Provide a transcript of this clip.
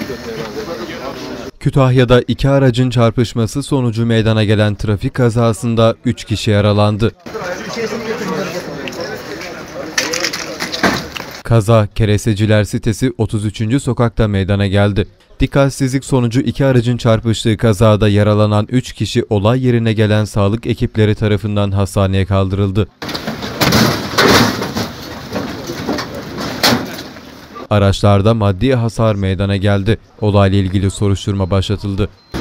Kütahya'da iki aracın çarpışması sonucu meydana gelen trafik kazasında 3 kişi yaralandı. Kaza Kereseciler sitesi 33. sokakta meydana geldi. Dikkatsizlik sonucu iki aracın çarpıştığı kazada yaralanan 3 kişi olay yerine gelen sağlık ekipleri tarafından hastaneye kaldırıldı. Araçlarda maddi hasar meydana geldi. Olayla ilgili soruşturma başlatıldı.